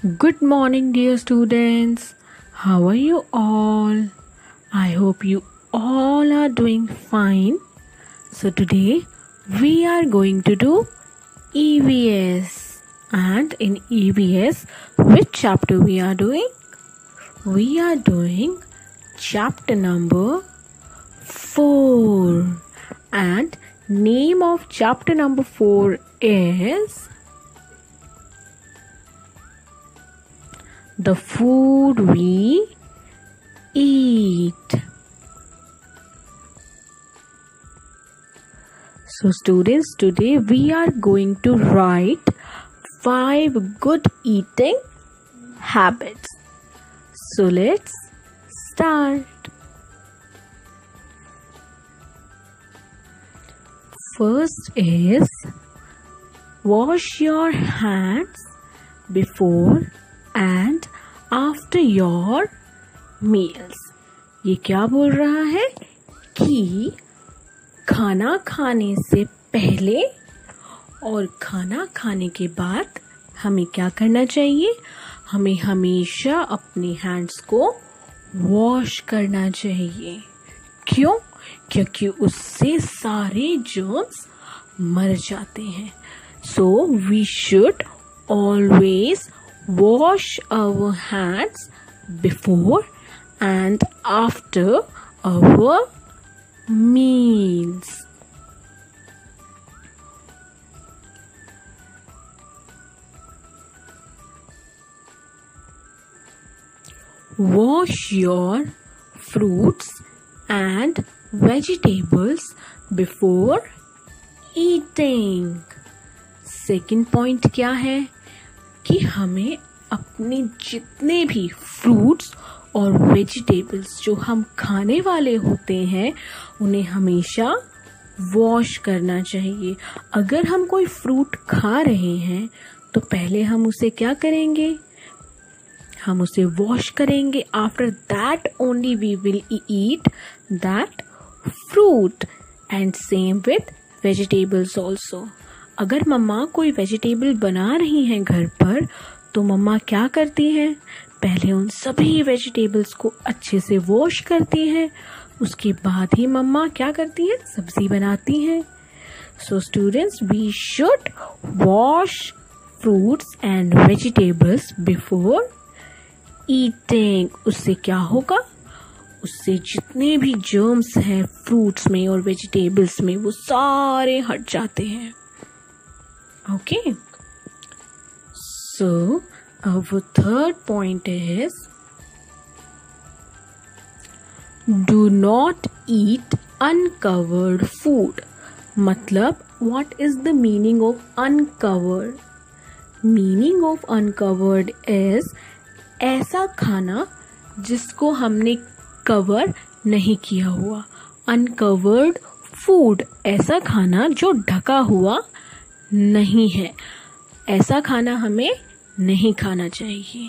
Good morning, dear students. How are you all? I hope you all are doing fine. So, today we are going to do EVS. And in EVS, which chapter we are doing? We are doing chapter number 4. And name of chapter number 4 is the food we eat. So students, today we are going to write 5 good eating habits. So let's start. First is wash your hands before and after your meals. ये क्या बोल रहा है कि खाना खाने से पहले और खाना खाने के बाद हमें क्या करना चाहिए? हमें हमेशा अपने हैंड्स को वॉश करना चाहिए। क्यों? क्योंकि उससे सारे जर्म्स मर जाते हैं। So we should always wash our hands before and after our meals. Wash your fruits and vegetables before eating. Second point क्या है कि हमें अपने जितने भी फ्रूट्स और वेजिटेबल्स जो हम खाने वाले होते हैं उन्हें हमेशा वॉश करना चाहिए। अगर हम कोई फ्रूट खा रहे हैं तो पहले हम उसे क्या करेंगे? हम उसे वॉश करेंगे। After that only we will eat that fruit and same with vegetables also. अगर मम्मा कोई वेजिटेबल बना रही हैं घर पर तो मम्मा क्या करती हैं? पहले उन सभी वेजिटेबल्स को अच्छे से वॉश करती हैं, उसके बाद ही मम्मा क्या करती हैं? सब्जी बनाती हैं। So students, we should wash fruits and vegetables before eating. उससे क्या होगा? उससे जितने भी जर्म्स हैं फ्रूट्स में और वेजिटेबल्स में वो सारे हट जाते हैं। Okay, so our third point is do not eat uncovered food. मतलब what is the meaning of uncovered? Meaning of uncovered is ऐसा खाना जिसको हमने कवर नहीं किया हुआ। Uncovered food ऐसा खाना जो ढका हुआ नहीं है। ऐसा खाना हमें नहीं खाना चाहिए।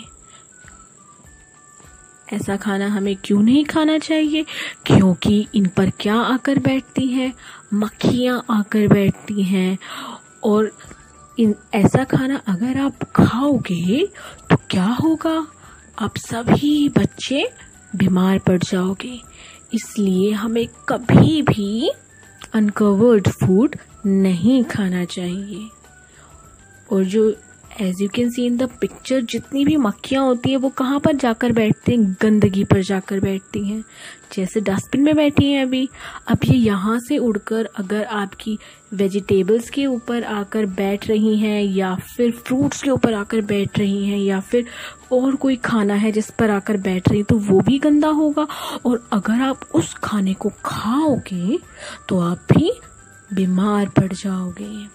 ऐसा खाना हमें क्यों नहीं खाना चाहिए? क्योंकि इन पर क्या आकर बैठती हैं? मक्खियाँ आकर बैठती हैं। और ऐसा खाना अगर आप खाओगे तो क्या होगा? आप सभी बच्चे बीमार पड़ जाओगे। इसलिए हमें कभी भी अनकवर्ड फूड नहीं खाना चाहिए। और जो as you can see in the picture जितनी भी मक्खियाँ होती है वो कहाँ पर जाकर बैठती हैं? गंदगी पर जाकर बैठती हैं। जैसे डस्टबिन में बैठी हैं अभी। अब ये यहाँ से उड़कर अगर आपकी वेजिटेबल्स के ऊपर आकर बैठ रही हैं या फिर फ्रूट्स के ऊपर आकर बैठ रही हैं या फिर और कोई खाना है जिस पर आकर बैठ रही तो वो भी गंदा होगा। और अगर आप उस खाने को खाओगे तो आप भी बीमार पड़ जाओगे।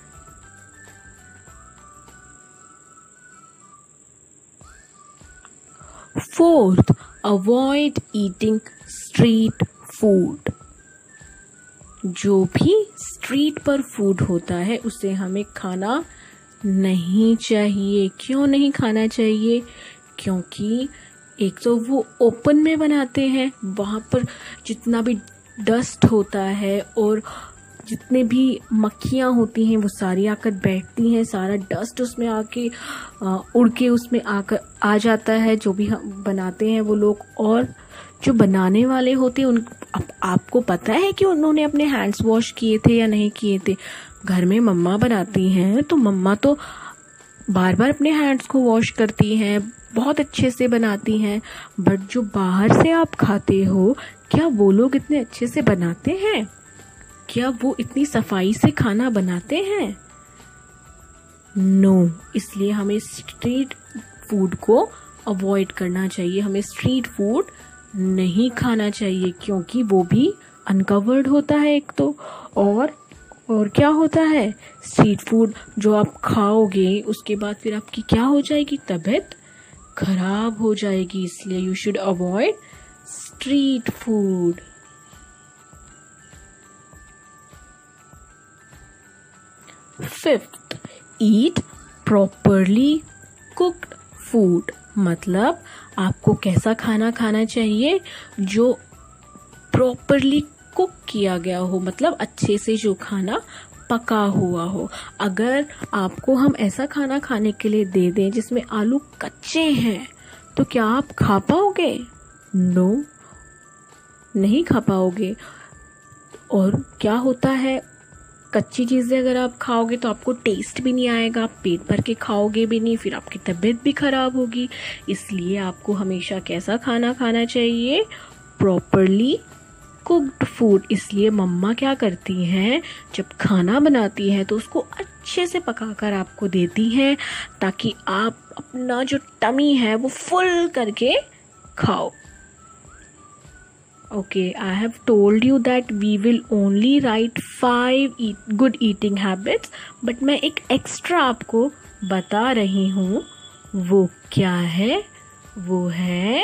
Fourth, avoid eating street food. जो भी स्ट्रीट पर फूड होता है उसे हमें खाना नहीं चाहिए। क्यों नहीं खाना चाहिए? क्योंकि एक तो वो ओपन में बनाते हैं, वहाँ पर जितना भी डस्ट होता है और जितने भी मक्खियाँ होती हैं वो सारी आकर बैठती हैं, सारा डस्ट उसमें आके उड़ के उसमें आकर आ जाता है जो भी हम बनाते हैं वो लोग। और जो बनाने वाले होते हैं उन आपको पता है कि उन्होंने अपने हैंड्स वॉश किए थे या नहीं किए थे? घर में मम्मा बनाती हैं तो मम्मा तो बार बार अपने हैंड्स को वॉश करती हैं, बहुत अच्छे से बनाती हैं। बट जो बाहर से आप खाते हो, क्या वो लोग इतने अच्छे से बनाते हैं? क्या वो इतनी सफाई से खाना बनाते हैं? नो। इसलिए हमें स्ट्रीट फूड को अवॉइड करना चाहिए, हमें स्ट्रीट फूड नहीं खाना चाहिए, क्योंकि वो भी अनकवर्ड होता है एक तो। और क्या होता है, स्ट्रीट फूड जो आप खाओगे उसके बाद फिर आपकी क्या हो जाएगी, तबीयत खराब हो जाएगी। इसलिए you should avoid street food. Fifth, eat properly cooked food. मतलब आपको कैसा खाना खाना चाहिए, जो प्रॉपरली कुक किया गया हो, मतलब अच्छे से जो खाना पका हुआ हो। अगर आपको हम ऐसा खाना खाने के लिए दे दें जिसमें आलू कच्चे हैं, तो क्या आप खा पाओगे? नो, नहीं खा पाओगे। और क्या होता है, कच्ची चीज़ें अगर आप खाओगे तो आपको टेस्ट भी नहीं आएगा, आप पेट भर के खाओगे भी नहीं, फिर आपकी तबीयत भी खराब होगी। इसलिए आपको हमेशा कैसा खाना खाना चाहिए, प्रॉपरली कुक्ड फूड। इसलिए मम्मा क्या करती हैं, जब खाना बनाती हैं तो उसको अच्छे से पकाकर आपको देती हैं, ताकि आप अपना जो टमी है वो फुल करके खाओ। Okay, I have told you that we will only write 5 good eating habits, but मैं एक एक्स्ट्रा आपको बता रही हूँ। वो क्या है, वो है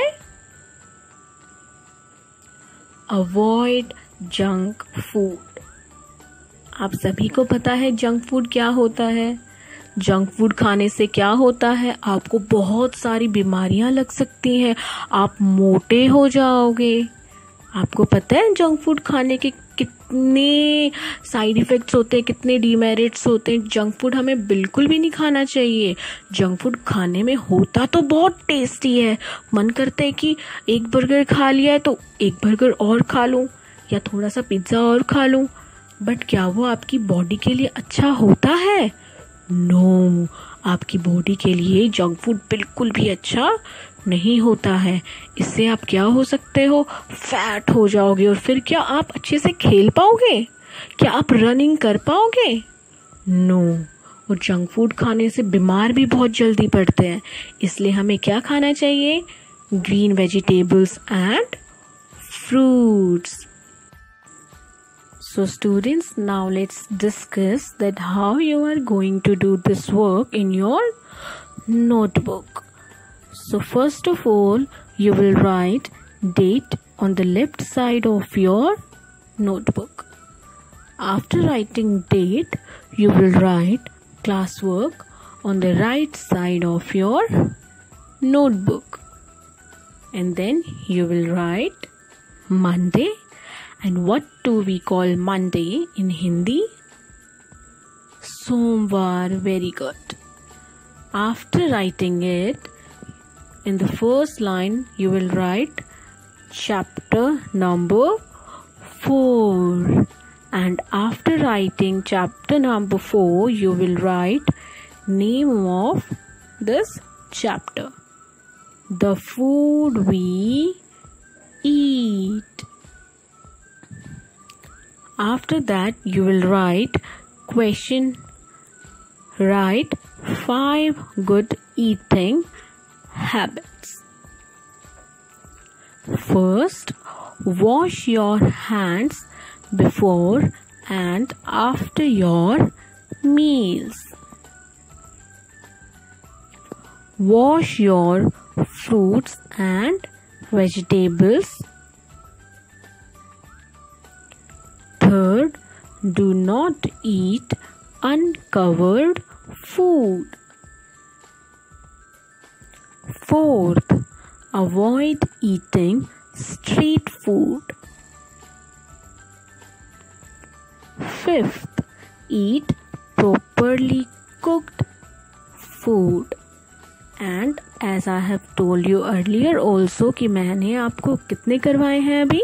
अवॉइड जंक फूड। आप सभी को पता है जंक फूड क्या होता है। जंक फूड खाने से क्या होता है, आपको बहुत सारी बीमारियां लग सकती हैं, आप मोटे हो जाओगे। आपको पता है जंक फूड खाने के कितने साइड इफ़ेक्ट्स होते हैं, कितने डीमेरिट्स होते हैं। जंक फूड हमें बिल्कुल भी नहीं खाना चाहिए। जंक फूड खाने में होता तो बहुत टेस्टी है, मन करता है कि एक बर्गर खा लिया है तो एक बर्गर और खा लूं या थोड़ा सा पिज्ज़ा और खा लूं। बट क्या वो आपकी बॉडी के लिए अच्छा होता है? नो, आपकी बॉडी के लिए जंक फूड बिल्कुल भी अच्छा नहीं होता है। इससे आप क्या हो सकते हो, फैट हो जाओगे। और फिर क्या आप अच्छे से खेल पाओगे? क्या आप रनिंग कर पाओगे? नो। और जंक फूड खाने से बीमार भी बहुत जल्दी पड़ते हैं। इसलिए हमें क्या खाना चाहिए, green vegetables and fruits. So students, now let's discuss that how you are going to do this work in your notebook. So first of all, you will write date on the left side of your notebook. After writing date, you will write classwork on the right side of your notebook. And then you will write Monday. And what do we call Monday in Hindi? Somvar. Very good. After writing it, in the first line you will write chapter number 4. And after writing chapter number 4, you will write name of this chapter. The food we eat. After that, you will write question. Write 5 good eating habits. First, wash your hands before and after your meals. Wash your fruits and vegetables. Third, do not eat uncovered food. Fourth, avoid eating street food. Fifth, eat properly cooked food. And as I have told you earlier also कि मैंने आपको कितने करवाए हैं अभी?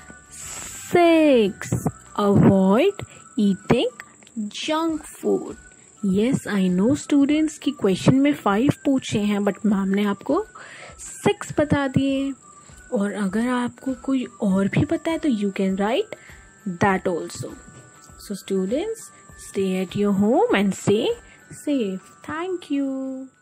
6. Avoid eating junk food. Yes, I know students कि question में 5 पूछे हैं बट मैम ने आपको 6 बता दिए. और अगर आपको कोई और भी पता है तो you can write that also. So students, stay at your home and stay safe. Thank you.